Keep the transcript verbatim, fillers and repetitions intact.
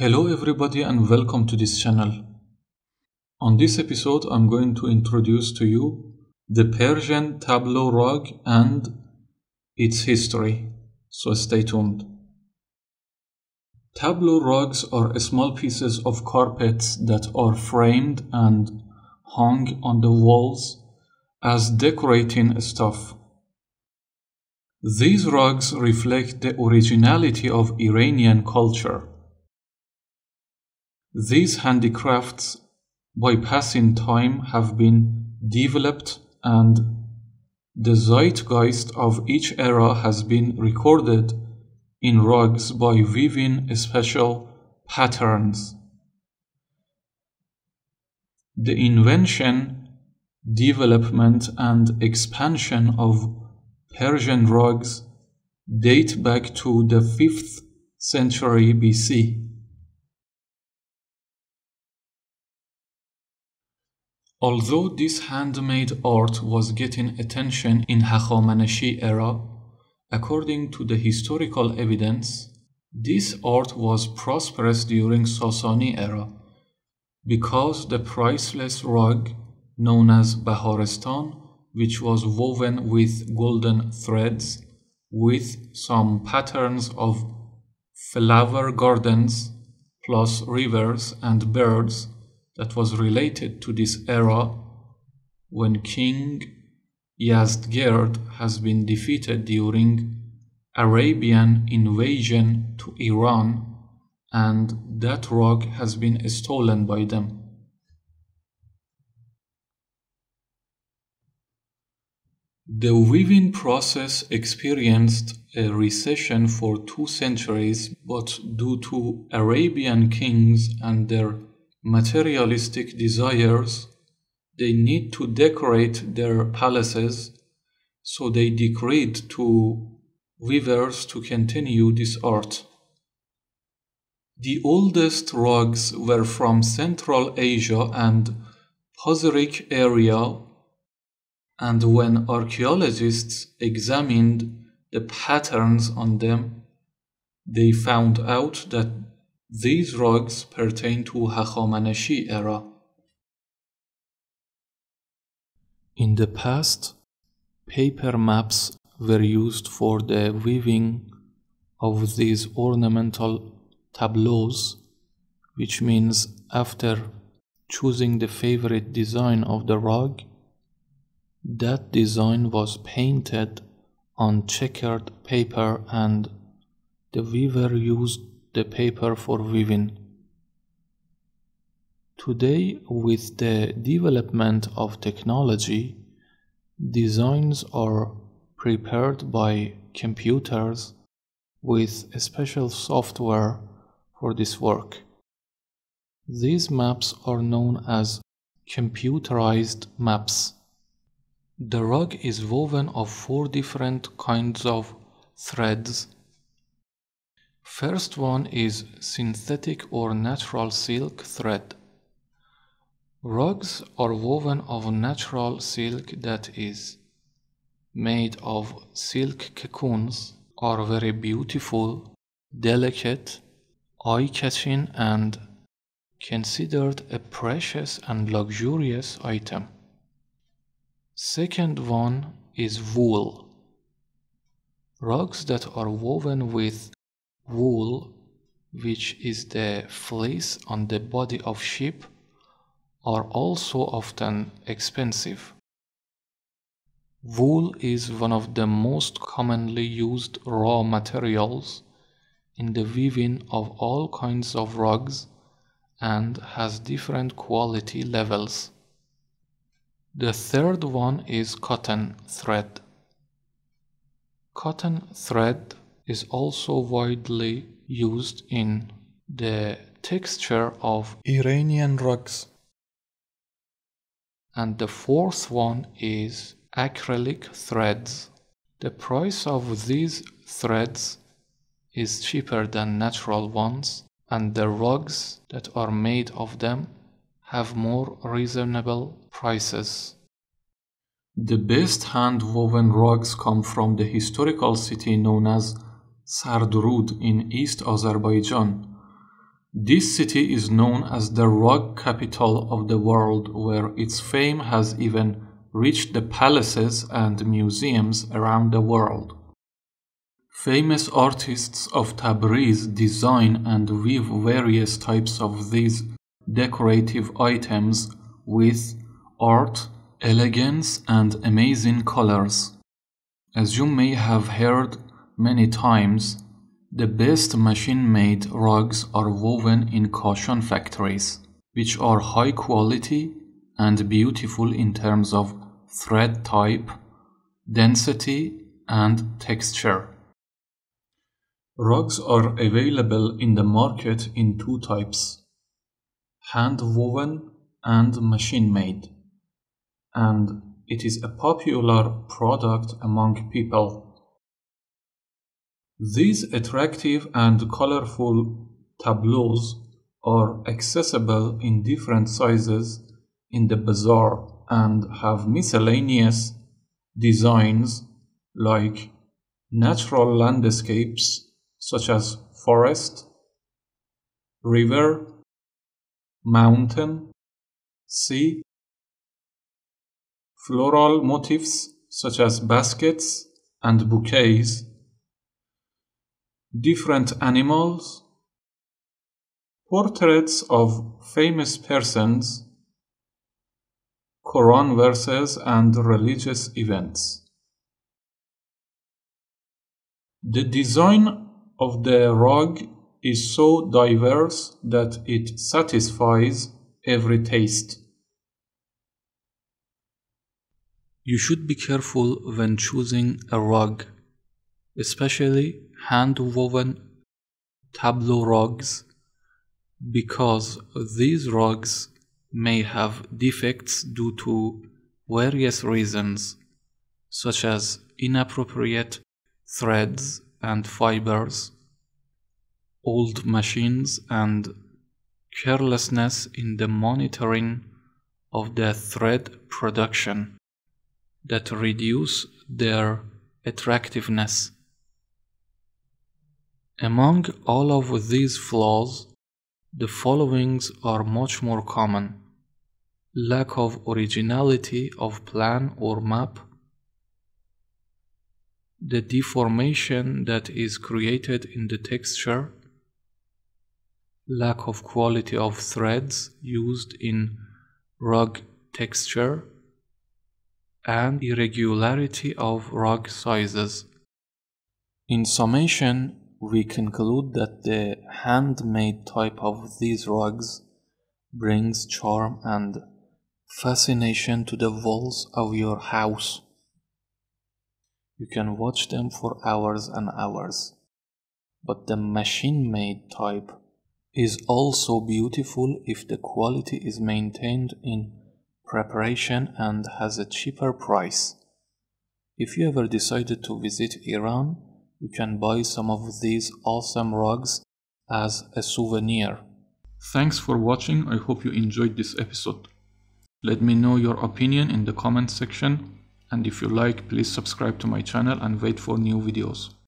Hello everybody and welcome to this channel. On this episode I'm going to introduce to you the Persian tableau rug and its history, so stay tuned. Tableau rugs are small pieces of carpets that are framed and hung on the walls as decorating stuff. These rugs reflect the originality of Iranian culture. These handicrafts, by passing time, have been developed, and the zeitgeist of each era has been recorded in rugs by weaving special patterns. The invention, development, and expansion of Persian rugs date back to the fifth century B C. Although this handmade art was getting attention in Hachamaneshi era, according to the historical evidence, this art was prosperous during Sasani era because the priceless rug known as Baharistan, which was woven with golden threads with some patterns of flower gardens plus rivers and birds, that was related to this era when King Yazdgerd has been defeated during Arabian invasion to Iran, and that rug has been stolen by them. The weaving process experienced a recession for two centuries, but due to Arabian kings and their materialistic desires, they need to decorate their palaces, so they decreed to weavers to continue this art. The oldest rugs were from Central Asia and Pazyryk area, and when archaeologists examined the patterns on them, they found out that these rugs pertain to Hachamaneshi era. In the past, paper maps were used for the weaving of these ornamental tableaus, which means after choosing the favorite design of the rug, that design was painted on checkered paper and the weaver used the paper for weaving. Today, with the development of technology, designs are prepared by computers with special software for this work. These maps are known as computerized maps. The rug is woven of four different kinds of threads. First one is synthetic or natural silk thread. Rugs are woven of natural silk that is made of silk cocoons, are very beautiful, delicate, eye-catching, and considered a precious and luxurious item. Second one is wool. Rugs that are woven with wool, which is the fleece on the body of sheep, are also often expensive. Wool is one of the most commonly used raw materials in the weaving of all kinds of rugs and has different quality levels. The third one is cotton thread. Cotton thread is also widely used in the texture of Iranian rugs. And the fourth one is acrylic threads. The price of these threads is cheaper than natural ones, and the rugs that are made of them have more reasonable prices. The best hand-woven rugs come from the historical city known as Sardurud in East Azerbaijan. This city is known as the rug capital of the world, where its fame has even reached the palaces and museums around the world. Famous artists of Tabriz design and weave various types of these decorative items with art, elegance, and amazing colors. As you may have heard many times, the best machine-made rugs are woven in Kashan factories, which are high quality and beautiful in terms of thread type, density, and texture. Rugs are available in the market in two types: hand-woven and machine-made, and it is a popular product among people. These attractive and colorful tableaus are accessible in different sizes in the bazaar and have miscellaneous designs like natural landscapes such as forest, river, mountain, sea, floral motifs such as baskets and bouquets, different animals, portraits of famous persons, Quran verses, and religious events. The design of the rug is so diverse that it satisfies every taste. You should be careful when choosing a rug, especially hand-woven tableau rugs, because these rugs may have defects due to various reasons, such as inappropriate threads and fibers, old machines, and carelessness in the monitoring of the thread production that reduce their attractiveness. Among all of these flaws, the followings are much more common: lack of originality of plan or map, the deformation that is created in the texture, lack of quality of threads used in rug texture, and irregularity of rug sizes. In summation, we conclude that the handmade type of these rugs brings charm and fascination to the walls of your house. You can watch them for hours and hours. But the machine-made type is also beautiful if the quality is maintained in preparation and has a cheaper price. If you ever decided to visit Iran, you can buy some of these awesome rugs as a souvenir. Thanks for watching. I hope you enjoyed this episode. Let me know your opinion in the comment section, and if you like, please subscribe to my channel and wait for new videos.